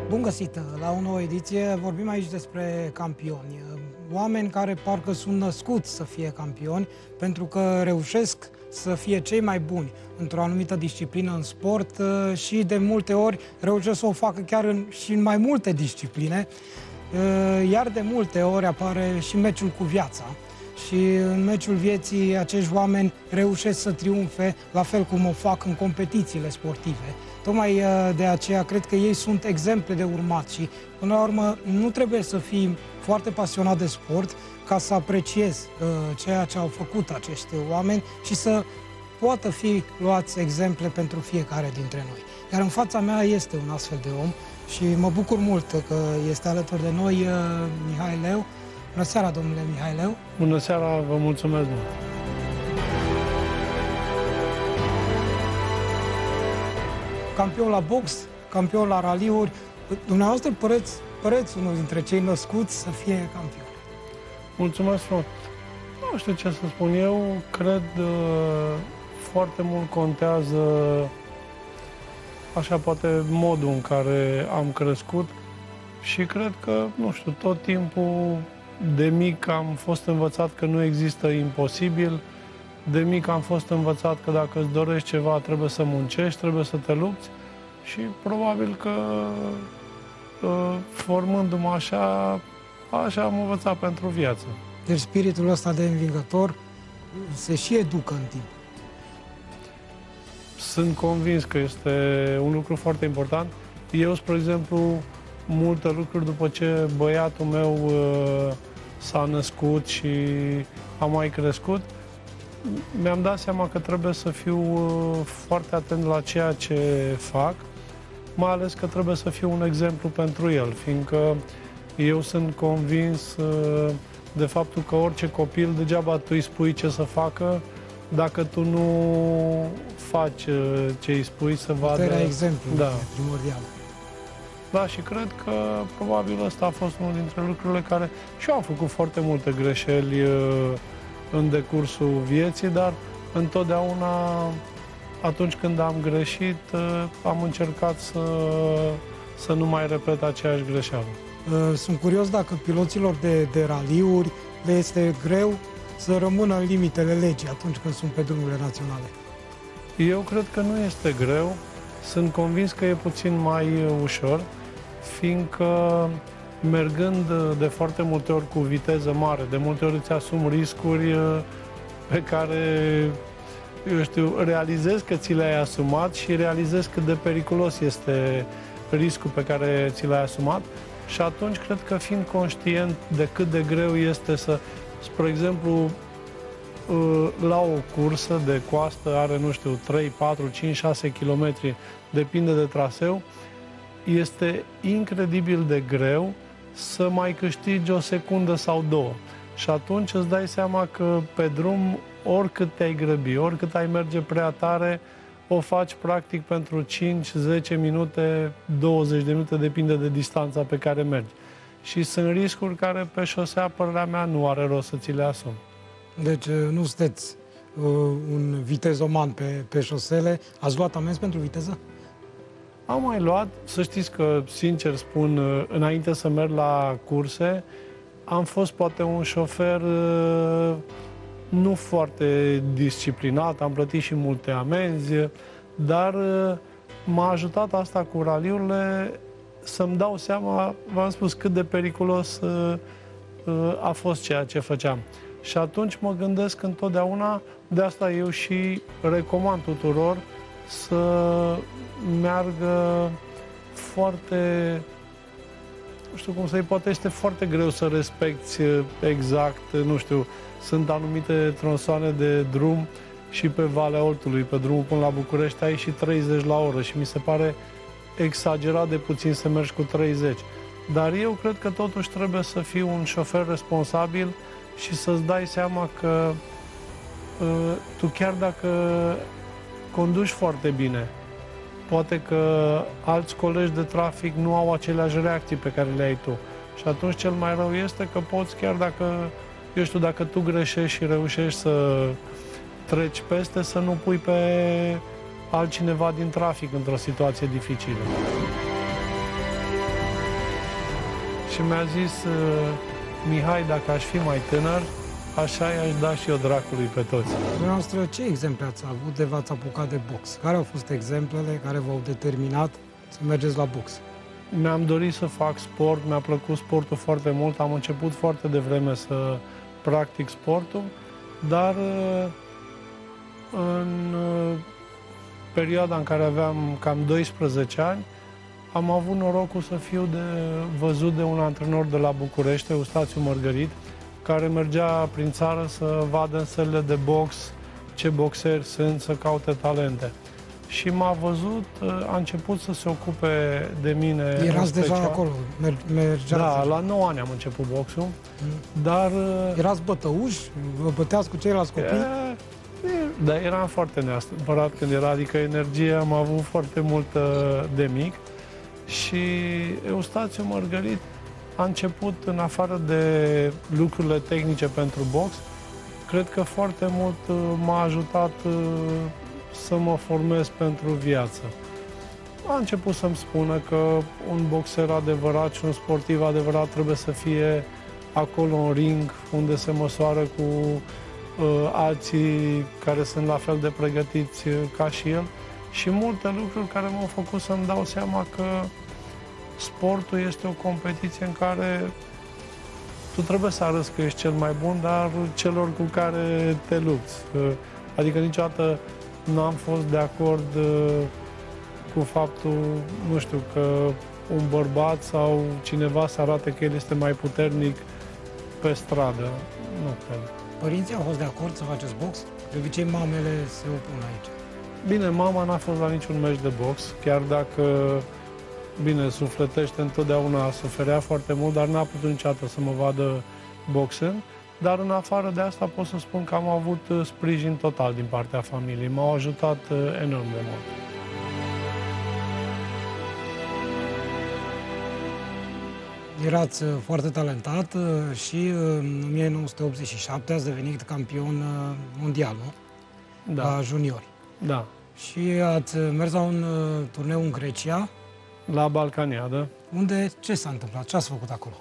Bun găsit la o nouă ediție. Vorbim aici despre campioni. Oameni care parcă sunt născuți să fie campioni pentru că reușesc să fie cei mai buni într-o anumită disciplină în sport și de multe ori reușesc să o facă chiar și în mai multe discipline. Iar de multe ori apare și meciul cu viața. Și în meciul vieții acești oameni reușesc să triumfe, la fel cum o fac în competițiile sportive. Tocmai de aceea cred că ei sunt exemple de urmat și, până la urmă, nu trebuie să fii foarte pasionat de sport ca să apreciezi ceea ce au făcut acești oameni și să poată fi luați exemple pentru fiecare dintre noi. Iar în fața mea este un astfel de om și mă bucur mult că este alături de noi Mihai Leu. Bună seara, domnule Mihai Leu! Bună seara, vă mulțumesc mult! Campion la box, campion la raliuri. Dumneavoastră păreți unul dintre cei născuți să fie campion. Mulțumesc frumos! Nu știu ce să spun eu, cred foarte mult contează așa poate modul în care am crescut și cred că, nu știu, tot timpul de mic am fost învățat că nu există imposibil, de mic am fost învățat că dacă îți dorești ceva trebuie să muncești, trebuie să te lupți și probabil că formându-mă așa am învățat pentru viață. Deci spiritul ăsta de învingător se și educă în timp. Sunt convins că este un lucru foarte important. Eu, spre exemplu, multe lucruri după ce băiatul meu s-a născut și a mai crescut, mi-am dat seama că trebuie să fiu foarte atent la ceea ce fac, mai ales că trebuie să fiu un exemplu pentru el, fiindcă eu sunt convins de faptul că orice copil, degeaba tu îi spui ce să facă, dacă tu nu faci ce îi spui să vadă... Puterea exemplului, da. Primordial. Da, și cred că probabil ăsta a fost unul dintre lucrurile care... Și eu am făcut foarte multe greșeli în decursul vieții, dar întotdeauna, atunci când am greșit, am încercat să nu mai repet aceeași greșeală. Sunt curios dacă piloților de raliuri le este greu să rămână în limitele legii atunci când sunt pe drumurile naționale. Eu cred că nu este greu. Sunt convins că e puțin mai ușor, fiindcă mergând de foarte multe ori cu viteză mare, de multe ori îți asumi riscuri pe care, eu știu, realizezi că ți le-ai asumat și realizezi cât de periculos este riscul pe care ți l-ai asumat și atunci cred că fiind conștient de cât de greu este să, spre exemplu, la o cursă de coastă are, nu știu, 3, 4, 5, 6 km, depinde de traseu, este incredibil de greu să mai câștigi o secundă sau două. Și atunci îți dai seama că pe drum, oricât te-ai grăbi, oricât ai merge prea tare, o faci practic pentru 5, 10 minute, 20 de minute, depinde de distanța pe care mergi. Și sunt riscuri care pe șosea, părerea mea, nu are rost să ți le asumi. Deci nu sunteți un vitezoman pe șosele. Ați luat amenzi pentru viteză? Am mai luat, să știți că, sincer spun, înainte să merg la curse, am fost poate un șofer nu foarte disciplinat, am plătit și multe amenzi, dar m-a ajutat asta cu raliurile să-mi dau seama, v-am spus, cât de periculos a fost ceea ce făceam. Și atunci mă gândesc întotdeauna, de asta eu și recomand tuturor să meargă foarte, nu știu cum să-i, poate este foarte greu să respecti exact, nu știu, sunt anumite tronsoane de drum și pe Valea Oltului, pe drumul până la București, ai și 30 la oră și mi se pare exagerat de puțin să mergi cu 30. Dar eu cred că totuși trebuie să fii un șofer responsabil și să-ți dai seama că tu chiar dacă conduci foarte bine, poate că alți colegi de trafic nu au aceleași reacții pe care le ai tu. Și atunci cel mai rău este că poți, chiar dacă, eu știu, dacă tu greșești și reușești să treci peste, să nu pui pe altcineva din trafic într-o situație dificilă. și mi-a zis Mihai, dacă aș fi mai tânăr, așa i-aș da și eu dracului pe toți. Dumneavoastră, ce exemple ați avut de v-ați apucat de box? Care au fost exemplele care v-au determinat să mergeți la box? Mi-am dorit să fac sport, mi-a plăcut sportul foarte mult, am început foarte devreme să practic sportul, dar în perioada în care aveam cam 12 ani, am avut norocul să fiu văzut de un antrenor de la București, Eustațiu Mărgărit, care mergea prin țară să vadă în sălile de box ce boxeri sunt, să caute talente. Și m-a văzut, a început să se ocupe de mine. Erați deja acolo, mergeați? Da, la 9 ani am început boxul, dar... Erați bătăuși? Vă băteați cu ceilalți copii? Da, eram foarte neastâmpărat când era, adică energie am avut foarte multă de mic. Și Eustațiu Mărgărit a început, în afară de lucrurile tehnice pentru box, cred că foarte mult m-a ajutat să mă formez pentru viață. A început să-mi spună că un boxer adevărat și un sportiv adevărat trebuie să fie acolo în ring, unde se măsoară cu alții care sunt la fel de pregătiți ca și el. Și multe lucruri care m-au făcut să-mi dau seama că sportul este o competiție în care tu trebuie să arăți că ești cel mai bun, dar celor cu care te lupți. Adică niciodată nu am fost de acord cu faptul, nu știu, că un bărbat sau cineva să arate că el este mai puternic pe stradă. Nu cred. Părinții au fost de acord să faceți box? De obicei mamele se opun aici. Bine, mama n-a fost la niciun meci de box, chiar dacă, bine, sufletește întotdeauna, suferea foarte mult, dar n-a putut niciodată să mă vadă boxând. Dar în afară de asta pot să spun că am avut sprijin total din partea familiei. M-au ajutat enorm de mult. Erați foarte talentat și în 1987 ați devenit campion mondial, nu? Da. La juniori. Da. Și ați mers la un turneu în Grecia. La Balcaniadă. Unde, ce s-a întâmplat? Ce ați făcut acolo?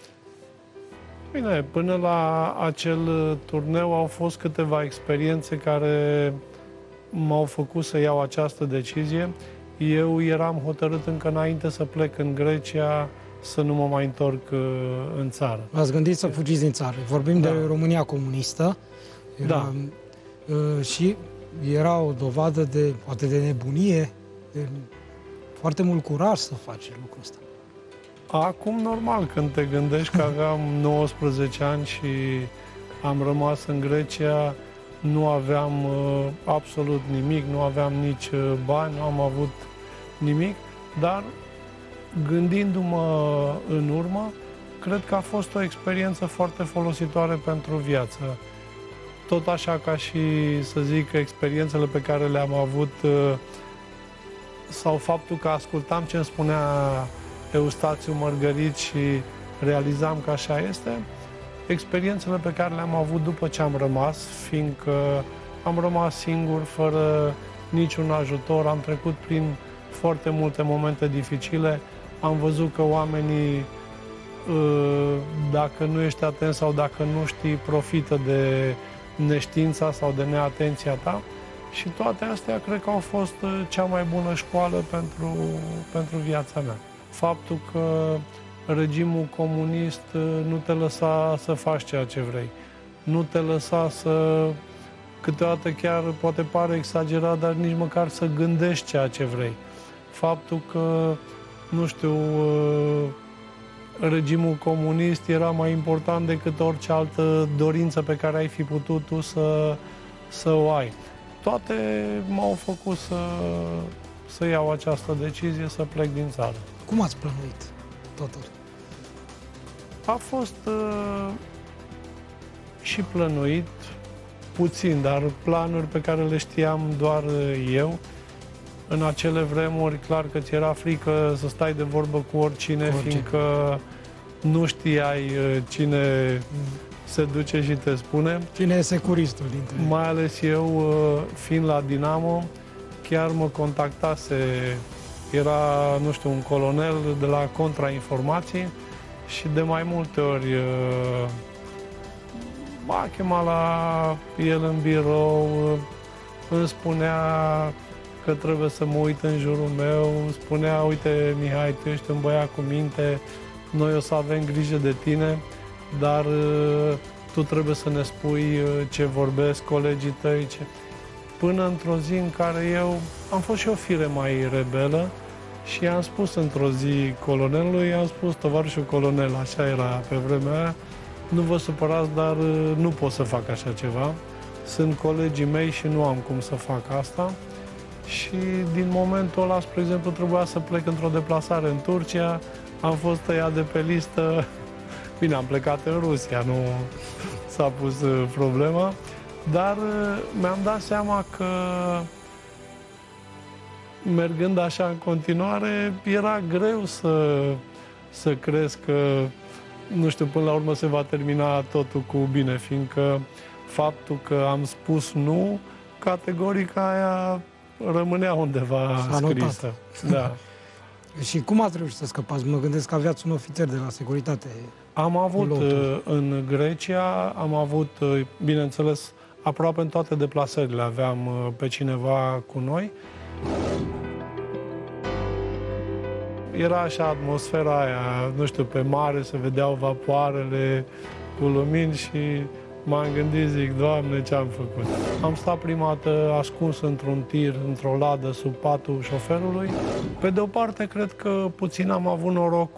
Bine, până la acel turneu au fost câteva experiențe care m-au făcut să iau această decizie. Eu eram hotărât încă înainte să plec în Grecia să nu mă mai întorc în țară. V-ați gândit să fugiți din țară. Vorbim de România comunistă. Era, și era o dovadă de, poate de nebunie, de foarte mult curaj să faci lucrul ăsta. Acum, normal, când te gândești că aveam 19 ani și am rămas în Grecia, nu aveam absolut nimic, nu aveam nici bani, nu am avut nimic, dar gândindu-mă în urmă, cred că a fost o experiență foarte folositoare pentru viață. Tot așa ca și, să zic, experiențele pe care le-am avut sau faptul că ascultam ce îmi spunea Eustațiu Mărgărit și realizam că așa este, experiențele pe care le-am avut după ce am rămas, fiindcă am rămas singur, fără niciun ajutor, am trecut prin foarte multe momente dificile, am văzut că oamenii, dacă nu ești atent sau dacă nu știi, profită de neștiința sau de neatenția ta. Și toate astea cred că au fost cea mai bună școală pentru viața mea. Faptul că regimul comunist nu te lăsa să faci ceea ce vrei. Nu te lăsa să, câteodată chiar poate pare exagerat, dar nici măcar să gândești ceea ce vrei. Faptul că, nu știu, regimul comunist era mai important decât orice altă dorință pe care ai fi putut tu să o ai. Toate m-au făcut să iau această decizie, să plec din țară. Cum ați plănuit totul? A fost și plănuit, puțin, dar planuri pe care le știam doar eu. În acele vremuri, clar că ți era frică să stai de vorbă cu oricine, fiindcă nu știai cine se duce și te spune. Cine e securistul dintre ei? Mai ales eu, fiind la Dinamo, chiar mă contactase, era, nu știu, un colonel de la Contrainformații și de mai multe ori m-a chemat la el în birou, îmi spunea că trebuie să mă uit în jurul meu, îmi spunea, uite Mihai, tu ești un băiat cu minte, noi o să avem grijă de tine, dar tu trebuie să ne spui ce vorbesc colegii tăi. Până într-o zi în care eu am fost și o fire mai rebelă și i-am spus într-o zi colonelului, i-am spus, tovarășul colonel, așa era pe vremea aia, nu vă supărați, dar nu pot să fac așa ceva. Sunt colegii mei și nu am cum să fac asta. Și din momentul ăla, spre exemplu, trebuia să plec într-o deplasare în Turcia, am fost tăiat de pe listă. Bine, am plecat în Rusia, nu s-a pus problema, dar mi-am dat seama că mergând așa în continuare, era greu să crezi că, nu știu, până la urmă se va termina totul cu bine, fiindcă faptul că am spus nu, categoric aia rămânea undeva scrisă. Da. Și cum ați reușit să scăpați? Mă gândesc că aveați un ofițer de la securitate. Am avut în Grecia, am avut, bineînțeles, aproape în toate deplasările aveam pe cineva cu noi. Era așa atmosfera aia, nu știu, pe mare se vedeau vapoarele cu lumini și m-am gândit, zic, Doamne, ce-am făcut? Am stat prima dată ascuns într-un tir, într-o ladă, sub patul șoferului. Pe de o parte, cred că puțin am avut noroc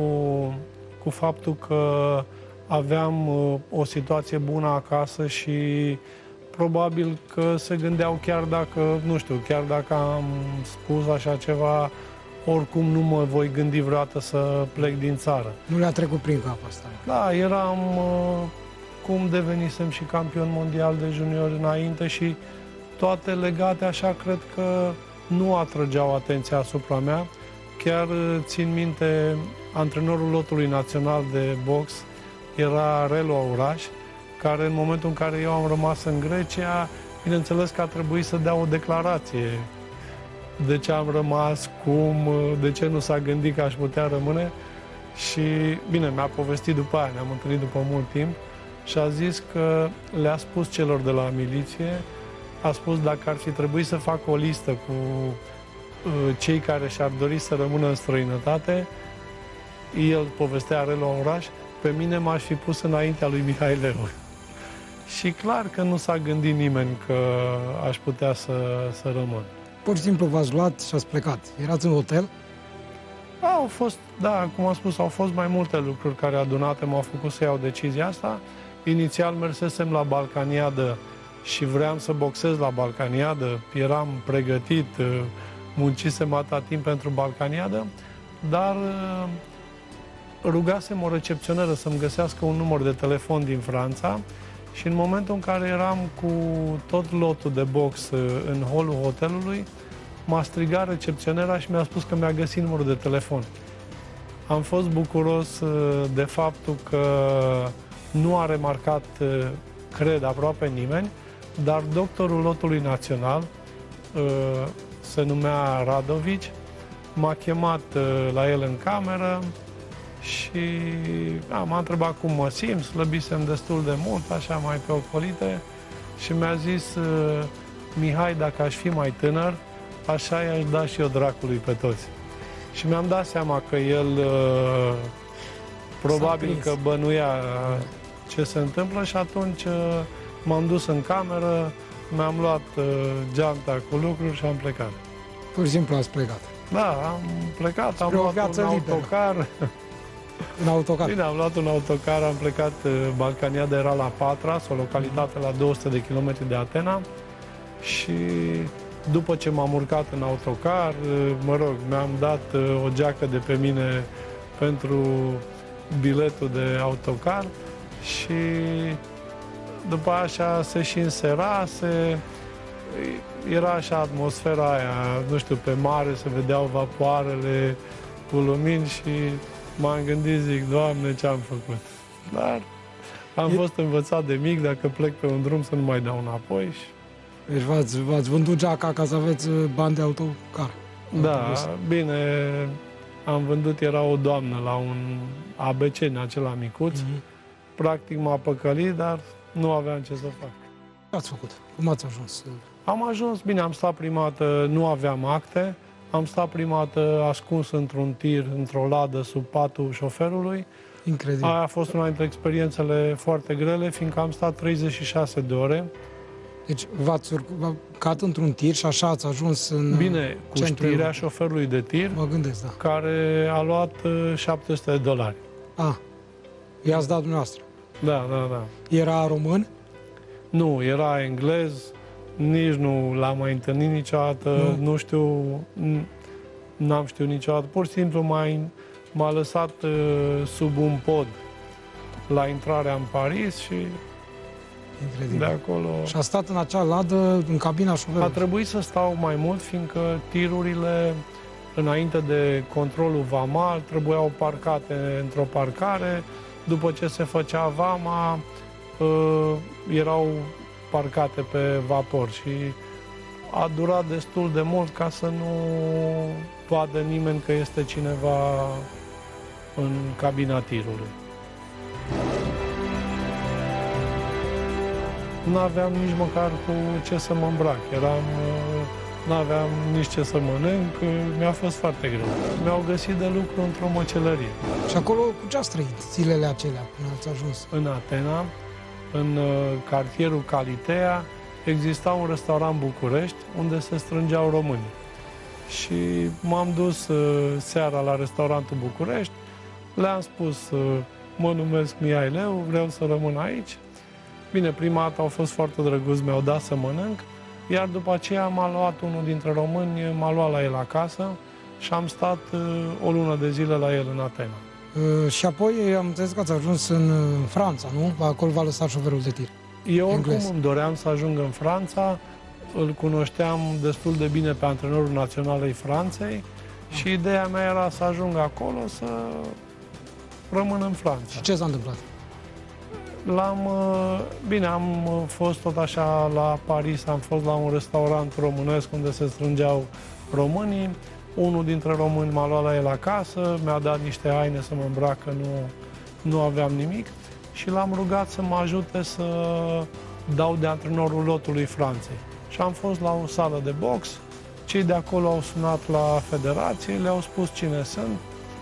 cu faptul că aveam o situație bună acasă și probabil că se gândeau chiar dacă, nu știu, chiar dacă am spus așa ceva, oricum nu mă voi gândi vreodată să plec din țară. Nu le-a trecut prin cap asta? Da, eram... cum devenisem și campion mondial de juniori înainte și toate legate așa, cred că nu atrăgeau atenția asupra mea. Chiar țin minte, antrenorul lotului național de box era Relu Auraș, care în momentul în care eu am rămas în Grecia, bineînțeles că a trebuit să dea o declarație de ce am rămas, cum, de ce nu s-a gândit că aș putea rămâne. Și, bine, mi-a povestit după aia, ne-am întâlnit după mult timp, și a zis că le-a spus celor de la miliție, a spus dacă ar fi trebuit să facă o listă cu cei care și-ar dori să rămână în străinătate, el povestea Relu Auraș, pe mine m-aș fi pus înaintea lui Mihai Leu. Și clar că nu s-a gândit nimeni că aș putea să rămân. Pur și simplu v-ați luat și ați plecat. Erați în hotel? Au fost, da, cum am spus, au fost mai multe lucruri care adunate m-au făcut să iau decizia asta. Inițial mersesem la Balcaniadă și vreau să boxez la Balcaniadă. Eram pregătit, muncisem atâta timp pentru Balcaniadă, dar rugasem o recepționeră să-mi găsească un număr de telefon din Franța și în momentul în care eram cu tot lotul de box în holul hotelului, m-a strigat recepționera și mi-a spus că mi-a găsit numărul de telefon. Am fost bucuros de faptul că nu a remarcat, cred, aproape nimeni, dar doctorul lotului național, se numea Radovici, m-a chemat la el în cameră și m-a întrebat cum mă simt, slăbisem destul de mult, așa mai pe ocolite, și mi-a zis, Mihai, dacă aș fi mai tânăr, așa i-aș da și eu dracului pe toți. Și mi-am dat seama că el probabil că bănuia ce se întâmplă și atunci m-am dus în cameră, mi-am luat geanta cu lucruri și am plecat. Pur și simplu ați plecat. Da, am plecat, am luat un autocar. Un autocar? Bine, am luat un autocar, am plecat, Balcaniada era la Patras, o localitate la 200 de kilometri de Atena și după ce m-am urcat în autocar, mă rog, mi-am dat o geacă de pe mine pentru biletul de autocar și după așa se și înserase, era așa atmosfera aia, nu știu, pe mare se vedeau vapoarele cu lumini și m-am gândit, zic, Doamne, ce-am făcut? Dar am fost învățat de mic, dacă plec pe un drum să nu mai dau înapoi și... Deci v-ați vândut geaca ca să aveți bani de autocar. Da, bine, am vândut, era o doamnă la un ABC în acela micuț. Practic m-a păcălit, dar nu aveam ce să fac. Ce ați făcut? Cum ați ajuns? Am ajuns, bine, am stat prima dată, nu aveam acte, am stat prima dată ascuns într-un tir, într-o ladă, sub patul șoferului. Incredibil. Aia a fost una dintre experiențele foarte grele, fiindcă am stat 36 de ore. Deci v-ați urcat într-un tir și așa ați ajuns în Bine, cu știrea șoferului de tir, mă gândesc, da. care a luat $700. I-ați dat dumneavoastră. Da, da, da. Era român? Nu, era englez, nici nu l-am mai întâlnit niciodată, nu știu, n-am știut niciodată. Pur și simplu m-a lăsat sub un pod la intrarea în Paris și Incredibil. de acolo... Și a stat în acea ladă, în cabina șoferului. A trebuit să stau mai mult, fiindcă tirurile, înainte de controlul vamal, trebuiau parcate într-o parcare. După ce se făcea vama, erau parcate pe vapor și a durat destul de mult ca să nu vadă nimeni că este cineva în cabina tirului. N-aveam nici măcar cu ce să mă îmbrac. N-aveam nici ce să mănânc, mi-a fost foarte greu. Mi-au găsit de lucru într-o măcelărie. Și acolo cu ce ați trăit zilele acelea până ați ajuns? În Atena, în cartierul Calitea, exista un restaurant București unde se strângeau români. Și m-am dus seara la restaurantul București, le-am spus, mă numesc Mihai Leu, vreau să rămân aici. Bine, prima dată au fost foarte drăguți, mi-au dat să mănânc, iar după aceea m-a luat unul dintre români, m-a luat la el acasă și am stat o lună de zile la el în Atena. Și apoi am înțeles că ați ajuns în Franța, nu? Acolo v-a lăsat șoferul de tir. Eu oricum îmi doream să ajung în Franța, îl cunoșteam destul de bine pe antrenorul național al Franței și ideea mea era să ajung acolo, să rămân în Franța. Și ce s-a întâmplat? Bine, am fost tot așa la Paris, am fost la un restaurant românesc unde se strângeau românii. Unul dintre români m-a luat la el acasă, mi-a dat niște haine să mă îmbrac, că nu aveam nimic și l-am rugat să mă ajute să dau de antrenorul lotului Franței. Și am fost la o sală de box, cei de acolo au sunat la federație, le-au spus cine sunt,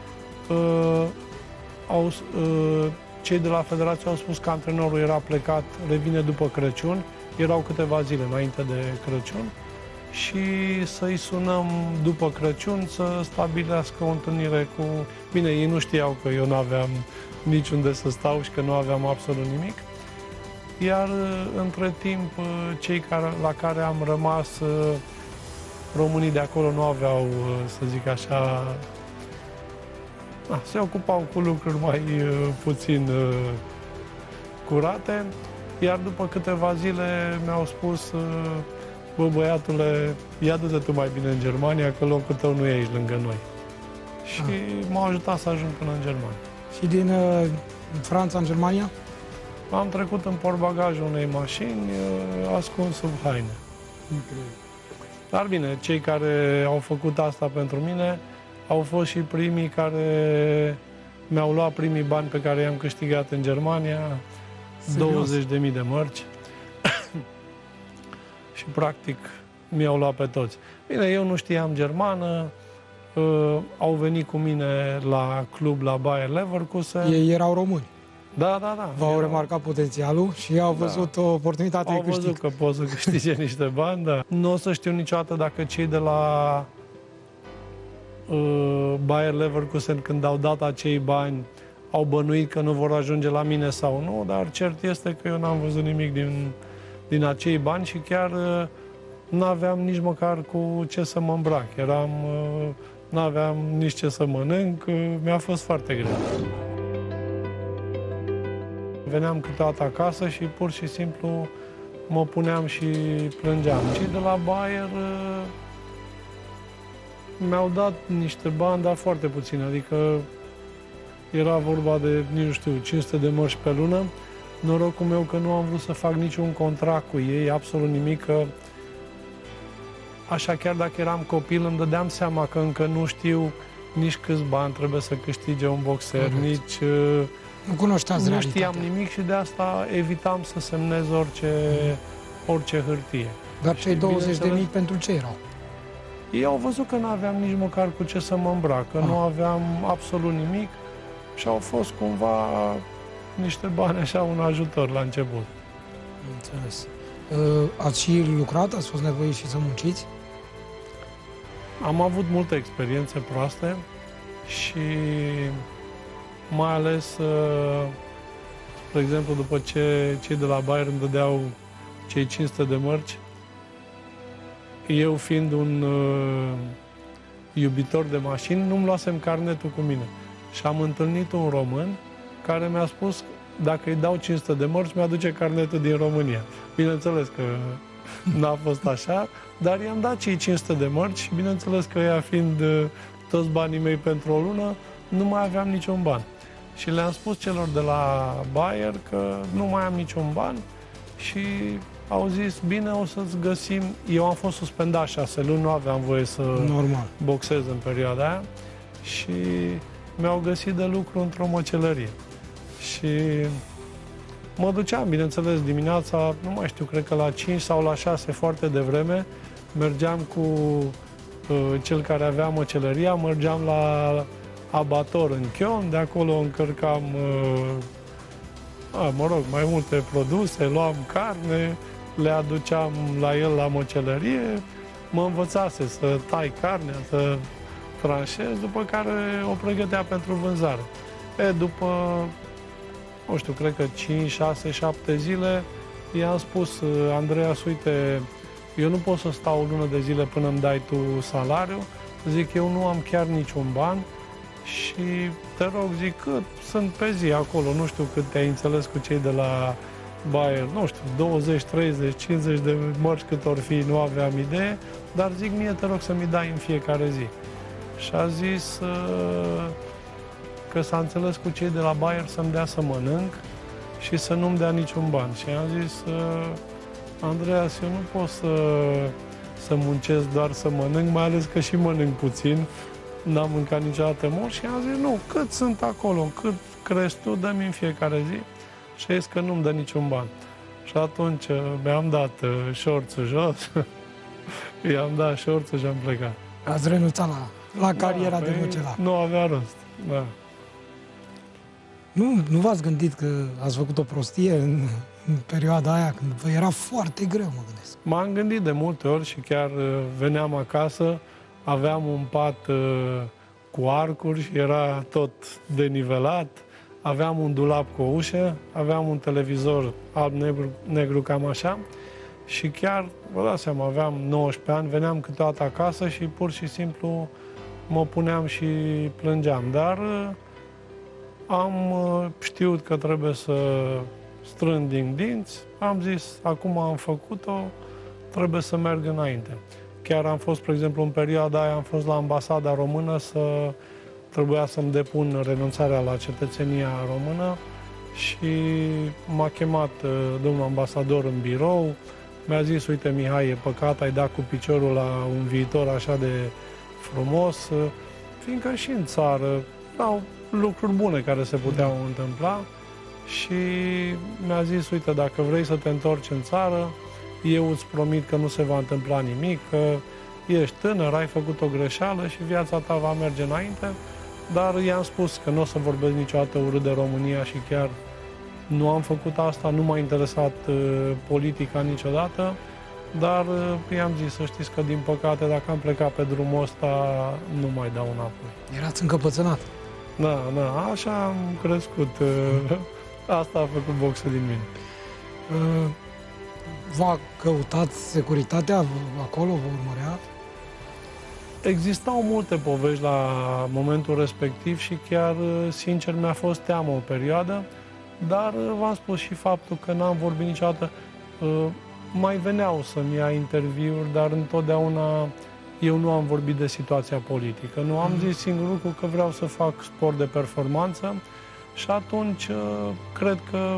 cei de la federație au spus că antrenorul era plecat, revine după Crăciun, erau câteva zile înainte de Crăciun, și să-i sunăm după Crăciun să stabilească o întâlnire cu... Bine, ei nu știau că eu nu aveam niciunde să stau și că nu aveam absolut nimic. Iar între timp, cei la care am rămas, românii de acolo nu aveau, să zic așa, se ocupau cu lucruri mai puțin curate, iar după câteva zile mi-au spus, bă, băiatule, ia du-te tu mai bine în Germania, că locul tău nu e aici lângă noi. Și m-au ajutat să ajung până în Germania. Și din Franța în Germania? Am trecut în portbagajul unei mașini, ascuns sub haine. Dar bine, cei care au făcut asta pentru mine au fost și primii care mi-au luat primii bani pe care i-am câștigat în Germania, 20.000 de mărci. Și practic mi-au luat pe toți. Bine, eu nu știam germană, au venit cu mine la club, la Bayer Leverkusen. Ei erau români. Da, da, da. V-au remarcat potențialul și au văzut o oportunitate de câștig. Au văzut că pot să câștige niște bani, da. Nu o să știu niciodată dacă cei de la Bayer Leverkusen, când au dat acei bani, au bănuit că nu vor ajunge la mine sau nu, dar cert este că eu n-am văzut nimic din acei bani și chiar n-aveam nici măcar cu ce să mă îmbrac. N-aveam nici ce să mănânc, mi-a fost foarte greu. Veneam câteodată acasă și pur și simplu mă puneam și plângeam. Cei de la Bayer mi-au dat niște bani, dar foarte puțin, adică era vorba de, nici nu știu, 500 de mărci pe lună. Norocul meu că nu am vrut să fac niciun contract cu ei, absolut nimic, că așa chiar dacă eram copil îmi dădeam seama că încă nu știu nici câți bani trebuie să câștige un boxer, Corect. nici... Nu cunoșteați Nu știam realitatea. nimic și de asta evitam să semnez orice hârtie. Dar cei Și, 20.000 bineînțeles, pentru ce erau? Ei au văzut că nu aveam nici măcar cu ce să mă îmbrac, că nu aveam absolut nimic și au fost cumva niște bani așa, un ajutor la început. Înțeles. Ați și lucrat? Ați fost nevoiți și să munciți? Am avut multe experiențe proaste și mai ales, spre exemplu, după ce cei de la Bayer îmi dădeau cei 500 de mărci, eu fiind un iubitor de mașini, nu-mi luasem carnetul cu mine. Și am întâlnit un român care mi-a spus dacă îi dau 500 de mărci, mi-aduce carnetul din România. Bineînțeles că n-a fost așa, dar i-am dat cei 500 de mărci și bineînțeles că ea fiind toți banii mei pentru o lună, nu mai aveam niciun ban. Și le-am spus celor de la Bayer că nu mai am niciun ban și au zis, bine, o să-ți găsim... Eu am fost suspendat 6 luni, nu aveam voie să Normal. boxez în perioada aia și mi-au găsit de lucru într-o măcelărie. Și mă duceam, bineînțeles, dimineața, nu mai știu, cred că la 5 sau la 6, foarte devreme, mergeam cu cel care avea măcelăria, mergeam la abator în Chion, de acolo încărcam, mai multe produse, luam carne, le aduceam la el la măcelărie, mă învățase să tai carnea, să tranșez, după care o pregătea pentru vânzare. După, nu știu, cred că 5, 6, 7 zile, i-am spus, Andreas, uite, eu nu pot să stau o lună de zile până îmi dai tu salariu, zic, eu nu am chiar niciun ban și te rog, zic, cât sunt pe zi acolo, nu știu cât te-ai înțeles cu cei de la Bayer, nu știu, 20, 30, 50 de mărci cât or fi, nu aveam idee, dar zic, mie te rog să mi dai în fiecare zi. Și a zis că s-a înțeles cu cei de la Bayer să-mi dea să mănânc și să nu-mi dea niciun ban. Și am zis, Andreas, eu nu pot să muncesc doar să mănânc, mai ales că și mănânc puțin, n-am mâncat niciodată mult și am zis, nu, cât sunt acolo, cât crezi tu, dă-mi în fiecare zi. Și a zis că nu-mi dă niciun ban. Și atunci mi-am dat șorțul jos, i-am dat șorțul și am plecat. Ați renunțat la cariera de măcelar. Nu avea rost, da. Nu v-ați gândit că ați făcut o prostie în perioada aia, când vă era foarte greu, mă gândesc? M-am gândit de multe ori și chiar veneam acasă, aveam un pat cu arcuri și era tot denivelat, aveam un dulap cu o ușă, aveam un televizor alb-negru cam așa și chiar, vă dați seama, aveam 19 ani, veneam câteodată acasă și pur și simplu mă puneam și plângeam, dar am știut că trebuie să strâng din dinți, am zis, acum am făcut-o, trebuie să merg înainte. Chiar am fost, spre exemplu, în perioada aia, am fost la ambasada română trebuia să-mi depun renunțarea la cetățenia română și m-a chemat domnul ambasador în birou, mi-a zis, uite Mihai, e păcat, ai dat cu piciorul la un viitor așa de frumos, fiindcă și în țară au lucruri bune care se puteau întâmpla și mi-a zis, uite, dacă vrei să te întorci în țară, eu îți promit că nu se va întâmpla nimic, că ești tânăr, ai făcut o greșeală și viața ta va merge înainte, dar i-am spus că nu o să vorbesc niciodată urât de România și chiar nu am făcut asta, nu m-a interesat politica niciodată, dar i-am zis să știți că, din păcate, dacă am plecat pe drumul ăsta, nu mai dau înapoi. Erați încăpățânat. Da, așa am crescut. Asta a făcut boxul din mine. V-a căutat securitatea acolo, vă urmărea? Existau multe povești la momentul respectiv și chiar, sincer, mi-a fost teamă o perioadă, dar v-am spus și faptul că n-am vorbit niciodată. Mai veneau să-mi ia interviuri, dar întotdeauna eu nu am vorbit de situația politică. Nu am zis singur lucru că vreau să fac sport de performanță și atunci cred că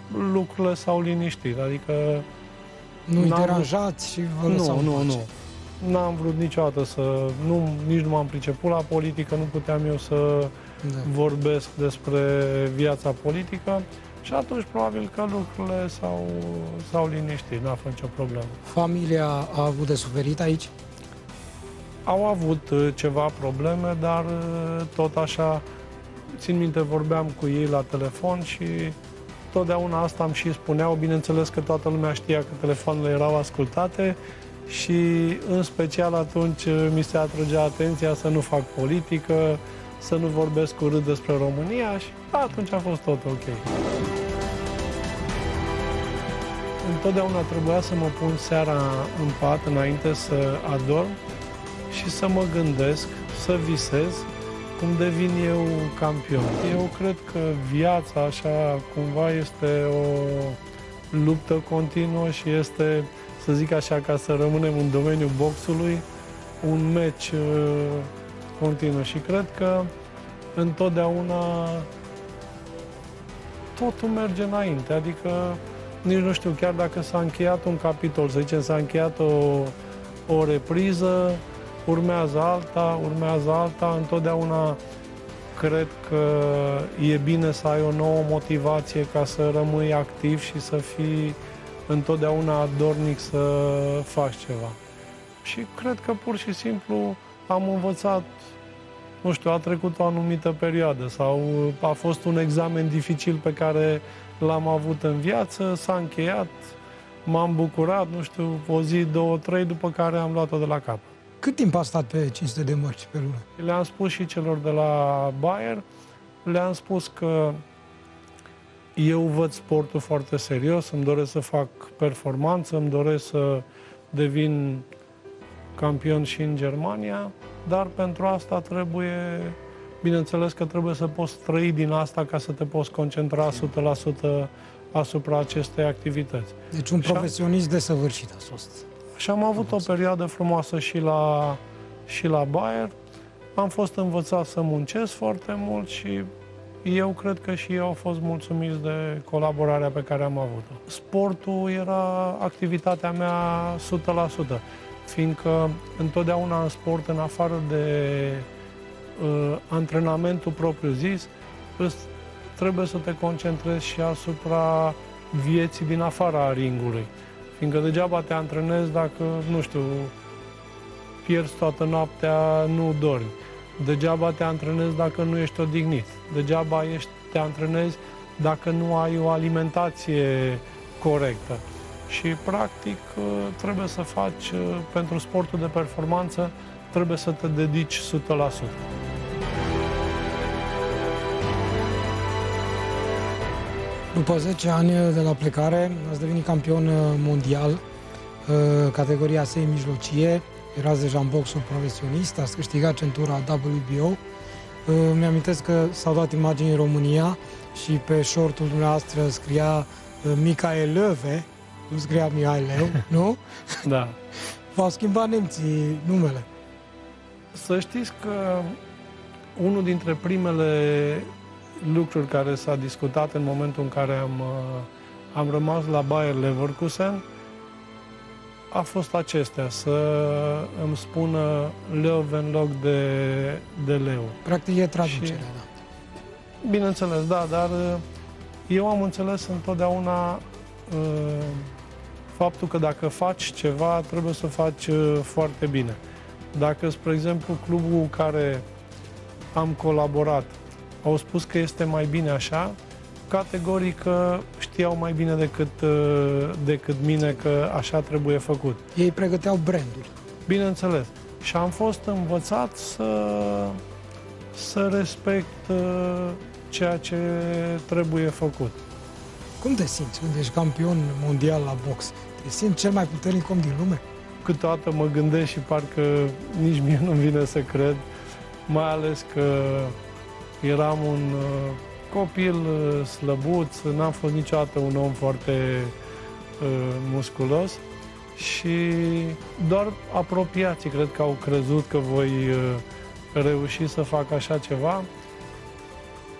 lucrurile s-au liniștit. Adică Nu-i deranjați și vă lăsau în pace. n-am vrut niciodată nici nu m-am priceput la politică, nu puteam eu să vorbesc despre viața politică și atunci probabil că lucrurile s-au liniștit, n-a fost nicio problemă. Familia a avut de suferit aici? Au avut ceva probleme, dar tot așa, țin minte, vorbeam cu ei la telefon și totdeauna asta îmi și spuneau. Bineînțeles că toată lumea știa că telefoanele erau ascultate și în special atunci mi se atrăgea atenția să nu fac politică, să nu vorbesc urât despre România și atunci a fost tot ok. Întotdeauna trebuia să mă pun seara în pat înainte să adorm și să mă gândesc, să visez cum devin eu campion. Eu cred că viața, așa cumva, este o luptă continuă și este, să zic așa, ca să rămânem în domeniul boxului, un meci continuu. Și cred că întotdeauna totul merge înainte. Adică nici nu știu, chiar dacă s-a încheiat un capitol, să zicem, s-a încheiat o repriză, urmează alta, întotdeauna cred că e bine să ai o nouă motivație ca să rămâi activ și să fii întotdeauna dornic să faci ceva. Și cred că pur și simplu am învățat, nu știu, a trecut o anumită perioadă sau a fost un examen dificil pe care l-am avut în viață, s-a încheiat, m-am bucurat, nu știu, o zi, două, trei, după care am luat-o de la cap. Cât timp a stat pe 500 de mărci pe lună? Le-am spus și celor de la Bayer, le-am spus că eu văd sportul foarte serios, îmi doresc să fac performanță, îmi doresc să devin campion și în Germania, dar pentru asta trebuie, bineînțeles că trebuie să poți trăi din asta ca să te poți concentra 100% asupra acestei activități. Deci un profesionist desăvârșit a fost. Și am avut o perioadă frumoasă și la Bayer. Am fost învățat să muncesc foarte mult și eu cred că și ei au fost mulțumiți de colaborarea pe care am avut-o. Sportul era activitatea mea 100%, fiindcă întotdeauna în sport, în afară de antrenamentul propriu-zis, trebuie să te concentrezi și asupra vieții din afara ringului. Fiindcă degeaba te antrenezi dacă, nu știu, pierzi toată noaptea, nu dormi. Degeaba te antrenezi dacă nu ești odihnit. Degeaba te antrenezi dacă nu ai o alimentație corectă. Și, practic, trebuie să faci, pentru sportul de performanță, trebuie să te dedici 100%. După 10 ani de la plecare, ați devenit campion mondial, categoria semi-mijlocie, erați deja în boxul profesionist, ați câștigat centura WBO. Mi-amintesc că s-au dat imagini în România și pe shortul dumneavoastră scria Michael Löwe, nu scria Mihai Leu, nu? Da. V-au schimbat nemții numele. Să știți că unul dintre primele lucruri care s-a discutat în momentul în care am rămas la Bayer Leverkusen a fost acestea, să îmi spună Löwe în loc de Leu. Practic e traducerea, da. Bineînțeles, da, dar eu am înțeles întotdeauna faptul că dacă faci ceva, trebuie să faci foarte bine. Dacă, spre exemplu, clubul cu care am colaborat au spus că este mai bine așa, categoric știau mai bine decât mine că așa trebuie făcut. Ei pregăteau brandul. Bineînțeles. Și am fost învățat să respect ceea ce trebuie făcut. Cum te simți când ești campion mondial la box? Te simți cel mai puternic om din lume? Câteodată mă gândesc și parcă nici mie nu-mi vine să cred, mai ales că eram un copil slăbuț, n-am fost niciodată un om foarte musculos și doar apropiații cred că au crezut că voi reuși să fac așa ceva.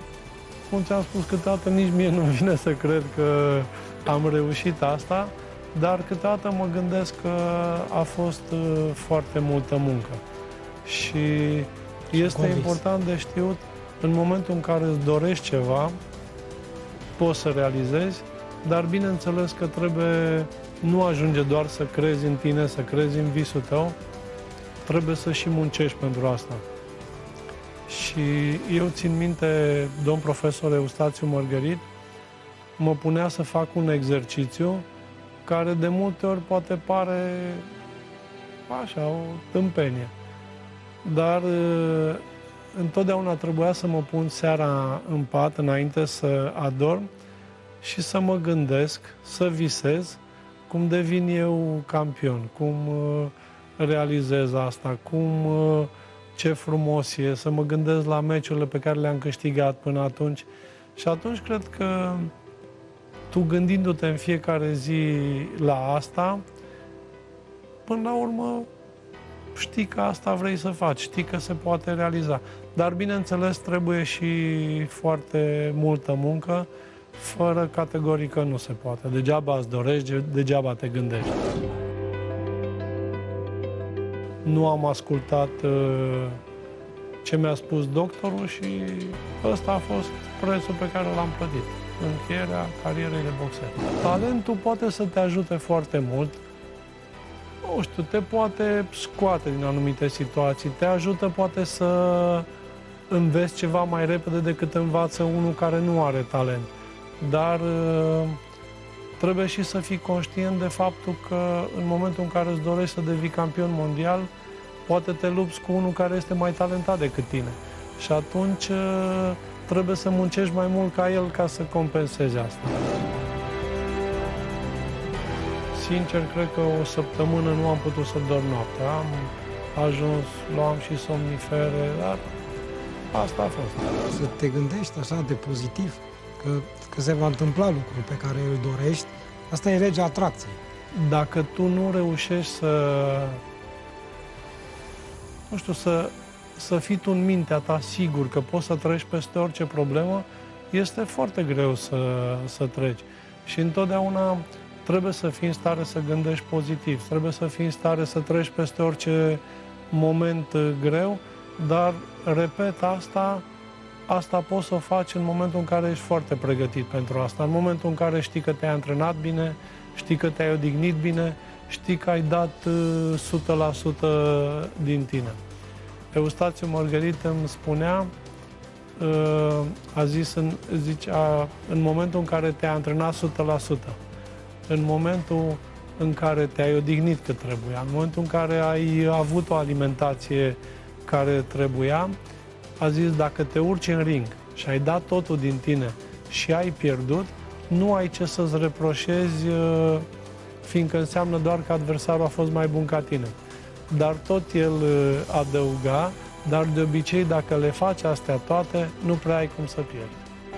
Cum ți-am spus câteodată, nici mie nu vine să cred că am reușit asta, dar câteodată mă gândesc că a fost foarte multă muncă. Și este important de știut, în momentul în care îți dorești ceva, poți să realizezi, dar bineînțeles că nu ajunge doar să crezi în tine, să crezi în visul tău, trebuie să și muncești pentru asta. Și eu țin minte, domn profesor Eustațiu Mărgărit mă punea să fac un exercițiu care de multe ori poate pare așa, o tâmpenie. Dar întotdeauna trebuia să mă pun seara în pat, înainte să adorm, și să mă gândesc, să visez cum devin eu campion, cum realizez asta, ce frumos e, să mă gândesc la meciurile pe care le-am câștigat până atunci. Și atunci cred că tu, gândindu-te în fiecare zi la asta, până la urmă știi că asta vrei să faci, știi că se poate realiza. Dar, bineînțeles, trebuie și foarte multă muncă, fără categorică nu se poate. Degeaba îți dorești, degeaba te gândești. Nu am ascultat ce mi-a spus doctorul și ăsta a fost prețul pe care l-am plătit. Încheierea carierei de boxer. Talentul poate să te ajute foarte mult. Nu știu, te poate scoate din anumite situații, te ajută poate să înveți ceva mai repede decât învață unul care nu are talent. Dar trebuie și să fii conștient de faptul că în momentul în care îți dorești să devii campion mondial, poate te lupți cu unul care este mai talentat decât tine. Și atunci trebuie să muncești mai mult ca el ca să compensezi asta. Sincer, cred că o săptămână nu am putut să dorm noaptea. Am ajuns, luam și somnifere, dar asta a fost. Să te gândești așa de pozitiv, că se va întâmpla lucrul pe care îl dorești, asta e legea atracției. Dacă tu nu reușești să fii tu în mintea ta sigur că poți să treci peste orice problemă, este foarte greu să treci. Și întotdeauna trebuie să fii în stare să gândești pozitiv, trebuie să fii în stare să treci peste orice moment greu, dar, repet, asta poți să o faci în momentul în care ești foarte pregătit pentru asta, în momentul în care știi că te-ai antrenat bine, știi că te-ai odihnit bine, știi că ai dat 100% din tine. Eustațiu Mărgărit îmi spunea, zicea, în momentul în care te-ai antrenat 100%, în momentul în care te-ai odihnit cât trebuia, în momentul în care ai avut o alimentație care trebuia, a zis, dacă te urci în ring și ai dat totul din tine și ai pierdut, nu ai ce să-ți reproșezi, fiindcă înseamnă doar că adversarul a fost mai bun ca tine. Dar tot el adăuga, dar de obicei, dacă le faci astea toate, nu prea ai cum să pierzi.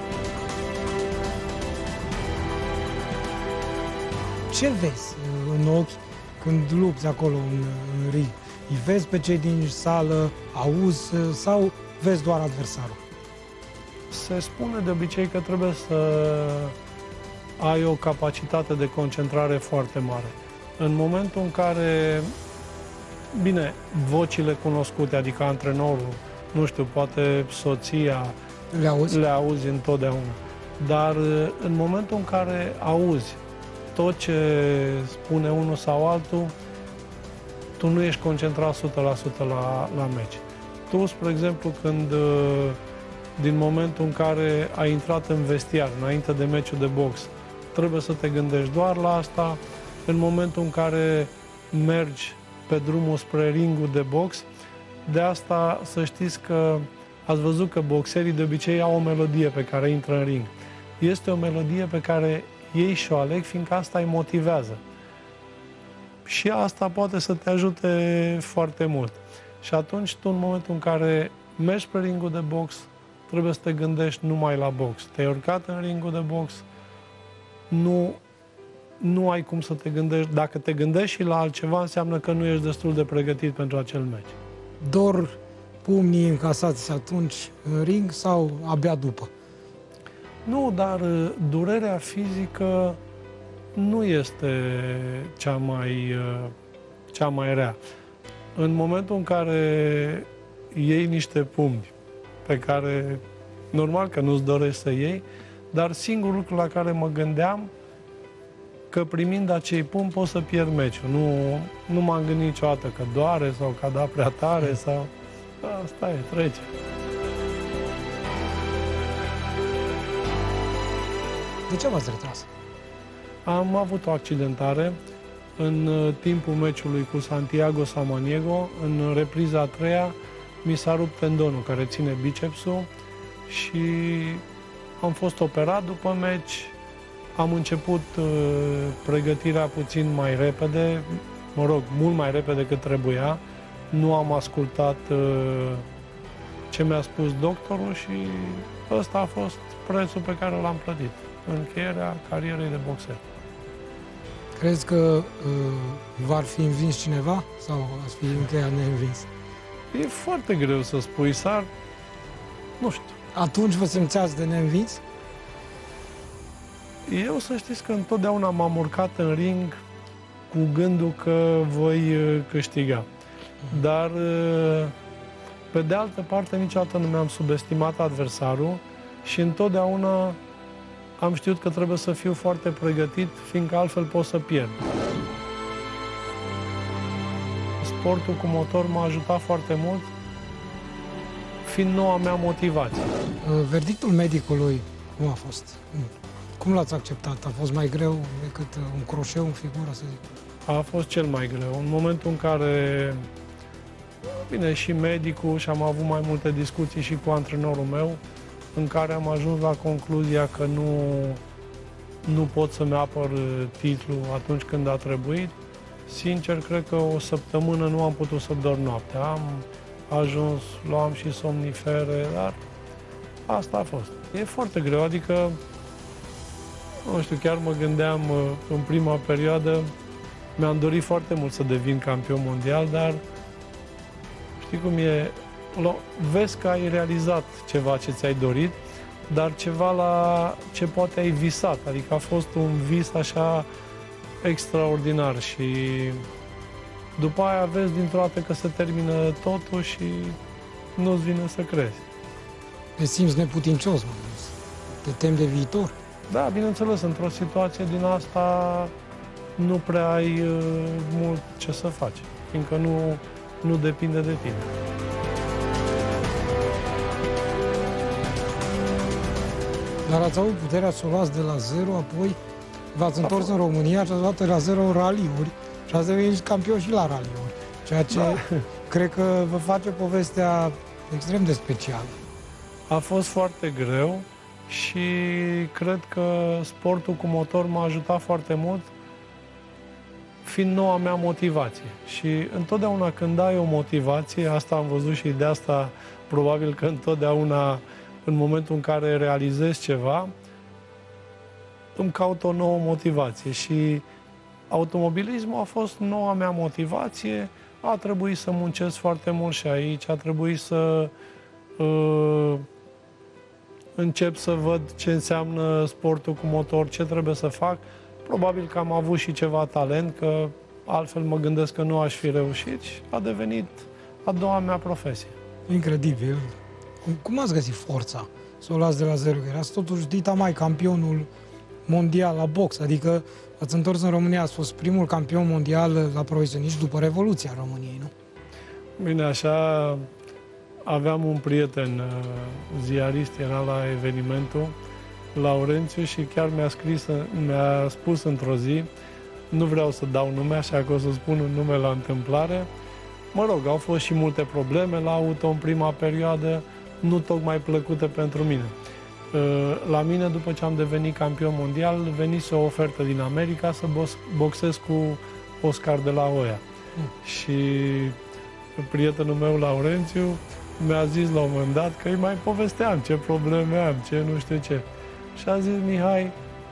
Ce vezi în ochi când lupți acolo în ring? Îi vezi pe cei din sală, auzi sau vezi doar adversarul? Se spune de obicei că trebuie să ai o capacitate de concentrare foarte mare. În momentul în care, bine, vocile cunoscute, adică antrenorul, nu știu, poate soția, le auzi întotdeauna. Dar în momentul în care auzi tot ce spune unul sau altul, tu nu ești concentrat 100% la meci. Tu, spre exemplu, din momentul în care ai intrat în vestiar, înainte de meciul de box, trebuie să te gândești doar la asta. În momentul în care mergi pe drumul spre ringul de box, de asta să știți că ați văzut că boxerii de obicei au o melodie pe care intră în ring. Este o melodie pe care ei și-o aleg, fiindcă asta îi motivează. Și asta poate să te ajute foarte mult. Și atunci tu, în momentul în care mergi pe ringul de box, trebuie să te gândești numai la box. Te-ai urcat în ringul de box, nu ai cum să te gândești. Dacă te gândești și la altceva, înseamnă că nu ești destul de pregătit pentru acel meci. Dor pumnii încasați atunci în ring sau abia după? Nu, dar durerea fizică nu este cea mai rea. În momentul în care iei niște pumni pe care normal că nu-ți dorești să iei, dar singurul lucru la care mă gândeam că primind acei pumni poți să pierd meciul. Nu m-am gândit niciodată că doare sau că a dat prea tare sau... Asta e, trece. De ce v-ați retras? Am avut o accidentare în timpul meciului cu Santiago Samaniego. În repriza a treia mi s-a rupt tendonul care ține bicepsul și am fost operat după meci. Am început pregătirea puțin mai repede, mă rog, mult mai repede decât trebuia. Nu am ascultat ce mi-a spus doctorul și ăsta a fost prețul pe care l-am plătit. Încheierea carierei de boxer. Crezi că v-ar fi învins cineva sau ați fi încheiat neînvins? E foarte greu să spui, nu știu. Atunci vă simțeați de neînvins? Eu să știți că întotdeauna m-am urcat în ring cu gândul că voi câștiga. Dar, pe de altă parte, niciodată nu mi-am subestimat adversarul și întotdeauna am știut că trebuie să fiu foarte pregătit, fiindcă altfel pot să pierd. Sportul cu motor m-a ajutat foarte mult, fiind noua mea motivație. Verdictul medicului cum a fost? Cum l-ați acceptat? A fost mai greu decât un croșeu în figură, să zic? A fost cel mai greu. În momentul în care vine și medicul și am avut mai multe discuții și cu antrenorul meu, în care am ajuns la concluzia că nu pot să-mi apăr titlul atunci când a trebuit. Sincer, cred că o săptămână nu am putut să dorm noaptea. Am ajuns, luam și somnifere, dar asta a fost. E foarte greu, adică, nu știu, chiar mă gândeam în prima perioadă, mi-am dorit foarte mult să devin campion mondial, dar știi cum e, vezi că ai realizat ceva ce ți-ai dorit, dar ceva la ce poate ai visat, adică a fost un vis așa extraordinar și după aia vezi dintr-o dată că se termină totul și nu-ți vine să crezi. Te simți neputincios, mă gândesc. Te temi de viitor? Da, bineînțeles, într-o situație din asta nu prea ai mult ce să faci, fiindcă nu depinde de tine. Dar ați avut puterea să o luați de la zero, apoi v-ați întors în România și ați luat de la zero în raliuri și ați devenit campion și la raliuri, ceea ce cred că vă face povestea extrem de specială. A fost foarte greu și cred că sportul cu motor m-a ajutat foarte mult, fiind noua mea motivație. Și întotdeauna când ai o motivație, asta am văzut și de asta probabil că întotdeauna în momentul în care realizezi ceva, îmi caut o nouă motivație și automobilismul a fost noua mea motivație. A trebuit să muncesc foarte mult și aici, a trebuit să încep să văd ce înseamnă sportul cu motor, ce trebuie să fac. Probabil că am avut și ceva talent, că altfel mă gândesc că nu aș fi reușit și a devenit a doua mea profesie. Incredibil. Cum ați găsit forța să o luați de la zero? Erați totuși dita mai campionul mondial la box, adică ați întors în România, ați fost primul campion mondial la profesioniști după Revoluția României, nu? Bine, așa aveam un prieten ziarist, era la evenimentul, Laurențiu, și chiar mi-a spus într-o zi, nu vreau să dau nume, așa că o să spun un nume la întâmplare. Mă rog, au fost și multe probleme la auto în prima perioadă, nu tocmai plăcute pentru mine. La mine, după ce am devenit campion mondial, venise o ofertă din America să boxez cu Oscar de la Hoya. Și prietenul meu, Laurențiu, mi-a zis la un moment dat că îi mai povesteam ce probleme am, ce nu știu ce. Și a zis, Mihai,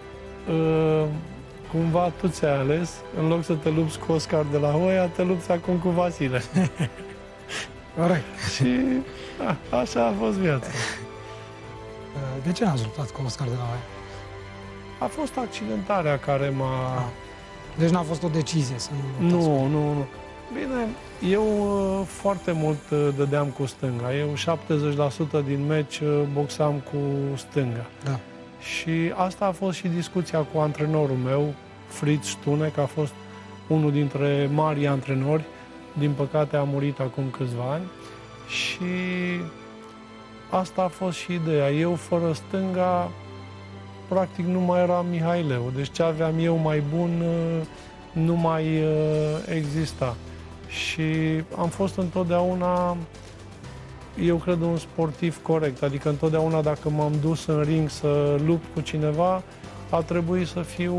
cumva tu ți-ai ales, în loc să te lupți cu Oscar de la Hoya, te lupți acum cu Vasile. Corect. Și așa a fost viața. De ce n-ați luptat cu Oscar de la Hoya? A fost accidentarea care m-a... Deci n-a fost o decizie să nu luptați. Nu. Bine, eu foarte mult dădeam cu stânga. Eu 70% din meci boxam cu stânga. Da. Și asta a fost și discuția cu antrenorul meu, Fritz Stune, că a fost unul dintre marii antrenori. Din păcate a murit acum câțiva ani. Și asta a fost și ideea. Eu fără stânga, practic nu mai era Mihaileu. Deci ce aveam eu mai bun nu mai exista. Și am fost întotdeauna, eu cred, un sportiv corect. Adică întotdeauna dacă m-am dus în ring să lupt cu cineva, a trebuit să fiu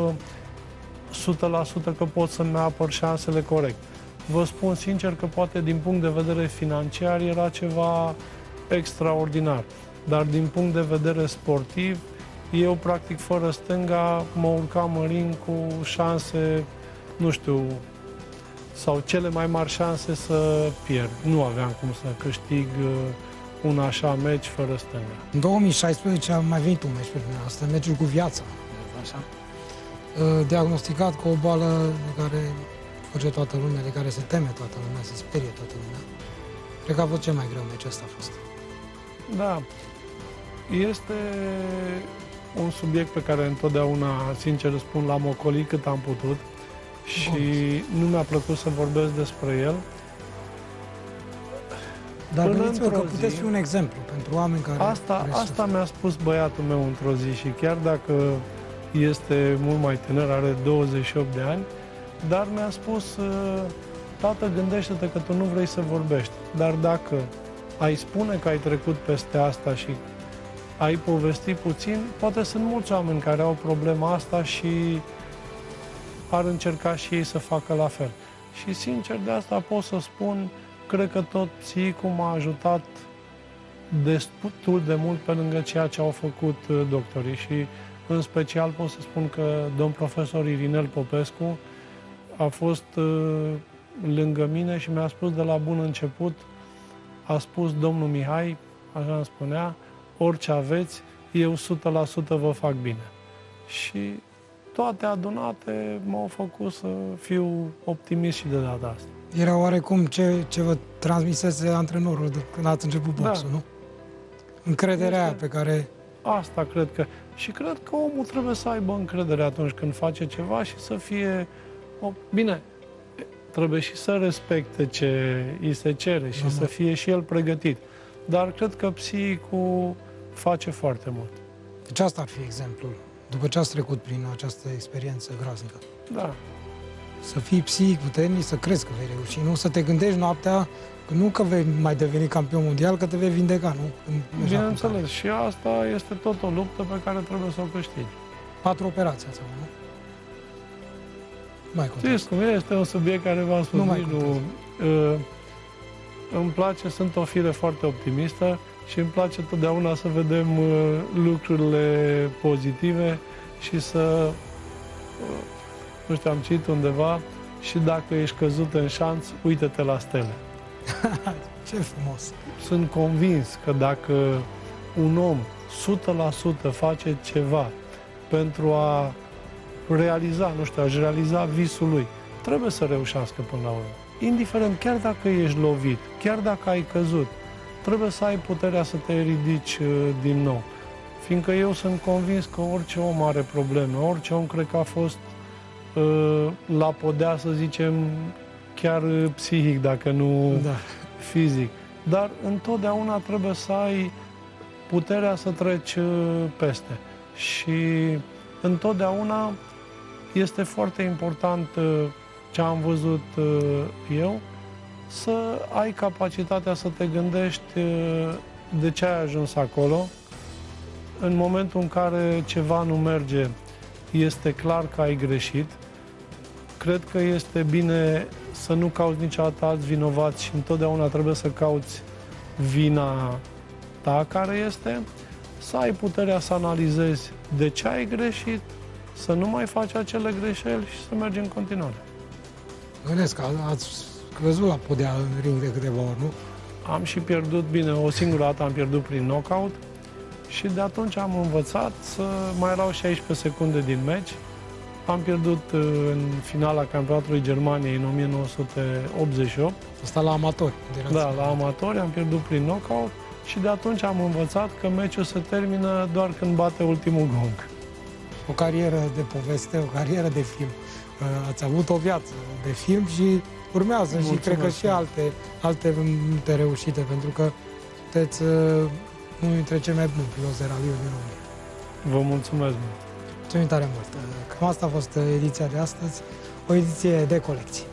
100% că pot să-mi apăr șansele corect. Vă spun sincer că poate din punct de vedere financiar era ceva extraordinar. Dar din punct de vedere sportiv, eu practic fără stânga mă urcam în ring cu șanse, nu știu, sau cele mai mari șanse să pierd. Nu aveam cum să câștig un așa meci fără stânga. În 2016 a mai venit un meci pe dumneavoastră, meciul cu viața, așa. Diagnosticat cu o boală de care fuge toată lumea, de care se teme toată lumea, se sperie toată lumea. Cred că a fost cel mai greu meci ăsta a fost. Da. Este un subiect pe care întotdeauna, sincer spun, l-am ocolit cât am putut și nu mi-a plăcut să vorbesc despre el. Dar gândiți-vă că puteți fi un exemplu pentru oameni care... Asta mi-a spus băiatul meu într-o zi și chiar dacă este mult mai tânăr, are 28 de ani, dar mi-a spus, tată, gândește-te că tu nu vrei să vorbești, dar dacă ai spune că ai trecut peste asta și ai povesti puțin, poate sunt mulți oameni care au problema asta și ar încerca și ei să facă la fel. Și sincer, de asta pot să spun, cred că tot psihicul m-a ajutat destul de mult pe lângă ceea ce au făcut doctorii și în special pot să spun că domn profesor Irinel Popescu a fost lângă mine și mi-a spus de la bun început, a spus domnul Mihai, așa îmi spunea, orice aveți, eu 100% vă fac bine. Și toate adunate m-au făcut să fiu optimist și de data asta. Era oarecum ce vă transmisese antrenorul când ați început boxul, nu? Încrederea aia pe care... Asta cred că... Și cred că omul trebuie să aibă încredere atunci când face ceva și să fie... Bine, trebuie și să respecte ce îi se cere și să fie și el pregătit. Dar cred că psihicul face foarte mult. Deci asta ar fi exemplul, după ce ați trecut prin această experiență groaznică. Da. Să fii psihic puternic, să crezi că vei reuși, nu să te gândești noaptea, nu că vei mai deveni campion mondial, că te vei vindeca, nu? Bineînțeles, și asta este tot o luptă pe care trebuie să o câștigi. 4 operații ați avut, nu? Mai știți cum este un subiect care v-am spus, îmi place, sunt o fire foarte optimistă și îmi place totdeauna să vedem lucrurile pozitive și să, nu știu, am citit undeva, și dacă ești căzut în șanț, uită-te la stele. Ce frumos! Sunt convins că dacă un om 100% face ceva pentru a realiza, nu știu, a-și realiza visul lui, trebuie să reușească până la urmă. Indiferent, chiar dacă ești lovit, chiar dacă ai căzut, trebuie să ai puterea să te ridici din nou. Fiindcă eu sunt convins că orice om are probleme, orice om cred că a fost la podea, să zicem, chiar psihic, dacă nu fizic. Dar întotdeauna trebuie să ai puterea să treci peste. Și întotdeauna este foarte important ce am văzut eu, să ai capacitatea să te gândești de ce ai ajuns acolo. În momentul în care ceva nu merge, este clar că ai greșit. Cred că este bine să nu cauți niciodată alți vinovați și întotdeauna trebuie să cauți vina ta care este, să ai puterea să analizezi de ce ai greșit, să nu mai faci acele greșeli și să mergi în continuare. Gândesc că ați căzut la podea în ring de câteva ori, nu? Am și pierdut, bine, o singură dată am pierdut prin knockout Și de atunci am învățat să mai erau 16 secunde din meci. Am pierdut în finala campionatului Germaniei în 1988. Asta la amatori. Da, la amatori am pierdut prin knockout și de atunci am învățat că meciul se termină doar când bate ultimul gong. O carieră de poveste, o carieră de film. Ați avut o viață de film și urmează. Mulțumesc. Și cred că și alte multe reușite, pentru că sunteți unul dintre cei mai buni piloți de raliuri din România. Vă mulțumesc mult! Mulțumim tare mult! Cam asta a fost ediția de astăzi, o ediție de colecție.